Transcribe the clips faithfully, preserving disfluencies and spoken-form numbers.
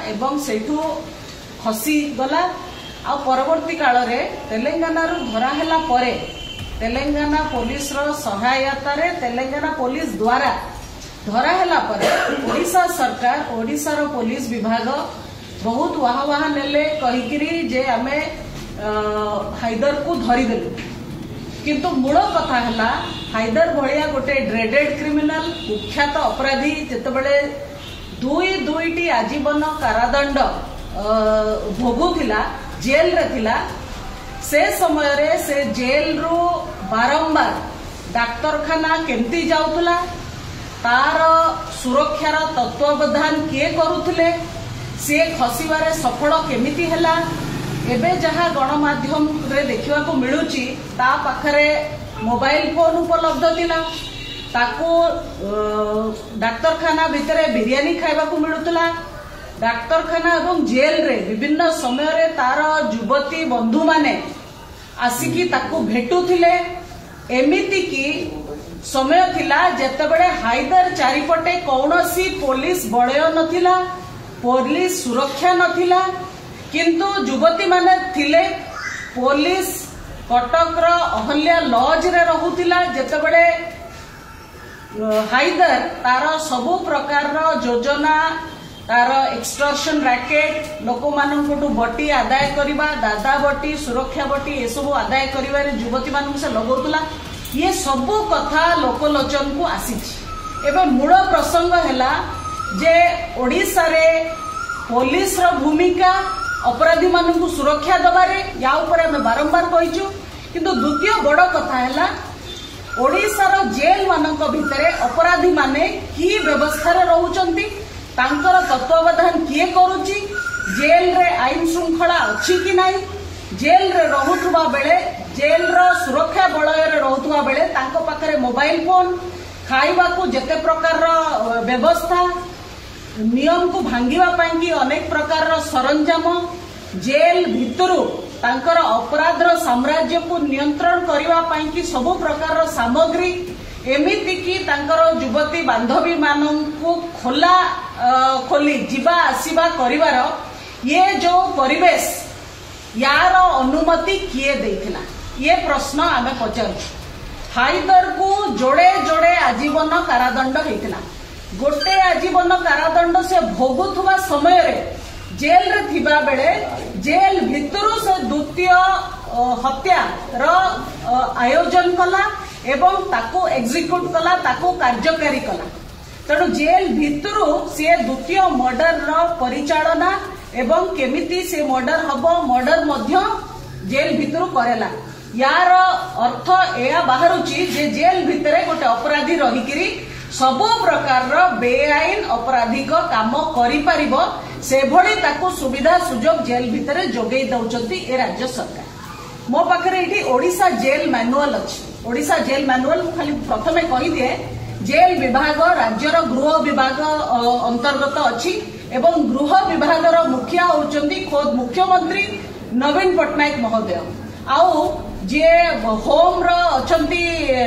एवं सेठू खसी गला आ परवर्ती काल रे तेलंगाना रु धरा हैला परे तेलंगाना पुलिस रो सहायता रे तेलंगाना पुलिस द्वारा धरा हैला परे ओडिशा सरकार ओडिशा रो पुलिस विभाग बहुत वाह वाह नेले कहिकिरी जे आमे हाइदर को धरी देलु किंतु मूल कथा है हाइदर भाया गोटे ड्रेडेड क्रिमिनाल कुख्यात अपराधी जितेबले दुई दुईटी आजीवन कारादंड भोगुला जेल रे थिला से समय रे से जेल रु बारंबार डाक्तरखाना केमती जाउथला तार सुरक्षार तत्वावधान किए करुथले से खसिबारे सफल केमिति हैला एबे जहाँ गणमाध्यम रे देखा मिलूची ता पाखरे मोबाइल फोन उपलब्ध थिला ताको डाक्तरखाना भितरे बिरियानी खाइबा को मिलुतला डाक्तरखाना एवं जेल रे विभिन्न समय रे तार युवती बंधु माने आसिकी ताको भेटुथिले एमिति की समय थिला जेतेबेले हाइदर चारिपटे कौनसी पुलिस बलय नथिला पुलिस सुरक्षा नथिला किंतु युवती माने थिले पुलिस कटक रो अहल्या लॉज रे रहुतिला जेतेबेले हाइदर तार सबु प्रकार रो योजना तार एक्सटॉर्शन रैकेट लोक मानकटू बटी आदाय करिबा दादा बटी सुरक्षा बटी ए सब आदाय करिबारे युवती मानक से लगौतला ये सबु कथा लोकलोचन को आसीछि एबे मूल प्रसंग हैला जे ओडिसा रे पुलिस रो भूमिका अपराधी मानक सुरक्षा दबारे या ऊपर आम बारंबार कहीचु किंतु द्वितीय बड़ कथा है ओडिशार जेल मानक भितरे अपराधी माने की व्यवस्था रहउचंती तांकर तत्वावधान किए करूची जेल रे आईन श्रृंखला अच्छी कि नहीं जेल रे रहुथुबा बेले जेल रो सुरक्षा बलय रे रहुथुबा बेले तांको पाखरे मोबाइल फोन खाइबा को जते प्रकार रो व्यवस्था नियम को भांगिबा पाई कि अनेक प्रकार रो सरंजाम जेल भितरु तांकर अपराधर साम्राज्य को नियंत्रण करबा पाई कि सब प्रकार रो सामग्री एमिति कि तांकर युवती बांधवी माननकु खोला खोली जीवा आसीबा करिवार ये जो परिवेश यार अनुमति किए देथिला ये प्रश्न आमे पचारु हाइदर को जोड़े जोड़े आजीवन कारादंड हेतिला गोटे आजीवन कारादंड से भोगुथुवा समय रे जेल रे थिबा बेले जेल भितरु से द्वितीय हत्या रो आयोजन कला एवं ताको एग्जीक्यूट कला ताको कार्यकारी कला तेणु जेल भितरु से द्वितीय मर्डर रो परिचालना एवं केमिति से मर्डर हबो मर्डर मध्य जेल भितरु करेला यार अर्थ एया बाहरुची जे जेल भितरे गोटे अपराधी रहिकिरी सबो प्रकार रो बेआईन अपराधिक काम करि परिबो से भली ताको सुविधा सुजोग जेल भितरे जोगै दउचंती ए राज्य सरकार मो पाखरे एठी ओडिशा जेल मैनुअल अछि ओडिशा जेल मैनुअल खाली प्रथमे कहि दिए जेल विभाग राज्यर गृह विभाग अंतर्गत अछि एवं गृह विभाग रो मुखिया होचंती खोद मुख्यमंत्री नवीन पटनायक महोदय आउ जे होम रो अछंती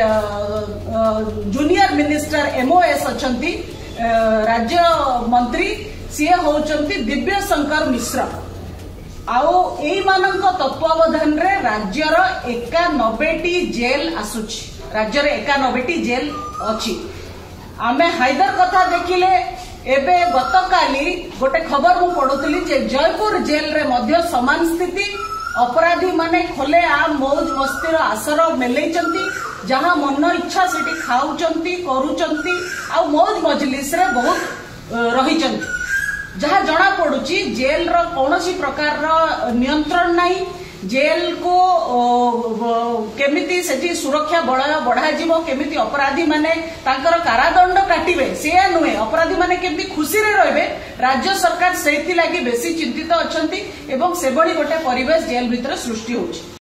जूनियर मिनिस्टर एमओएस अछंती राज्य मंत्री सी होचंती दिव्य शंकर मिश्र आउ एई मानक तत्वावधान रे राज्यर एकानबे टी जेल आसुची राज्यर एकानबे टी जेल अछि आमे हाइदर कथा देखिले एबे गतकाली गोटे खबर मु पढुतली जे जयपुर जेल रे मध्य समान स्थिति अपराधी माने खोले आ मौज मस्ती रो आसर मेलैचंती जहां मन इच्छा सेठी खाउचंती करूचंती आ मौज मजलिस रे बहुत रहिचंती जहाँ जना पड़ुची जेल रो कौनसी प्रकार रो नियंत्रण नहीं जेल को केमिति सेठी सुरक्षा बलय बढ़ा जीवो केमिति अपराधी माने तांकर कारादंड काटिबे से नुहे अपराधी माने केमिति खुशी रे रहबे राज्य सरकार सेथि लागि बेसी चिंतित अछंती एवं सेबडी गोटे परिवेश जेल भितर सृष्टि होची।